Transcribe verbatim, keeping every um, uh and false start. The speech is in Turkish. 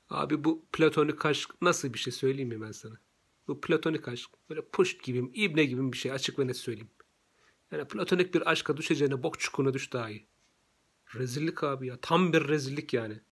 Abi bu platonik aşk nasıl bir şey söyleyeyim mi ben sana? Bu platonik aşk böyle puşt gibi, ibne gibi bir şey, açık ve net söyleyeyim. Yani platonik bir aşka düşeceğine bok çukuruna düş daha iyi. Rezillik abi ya. Tam bir rezillik yani.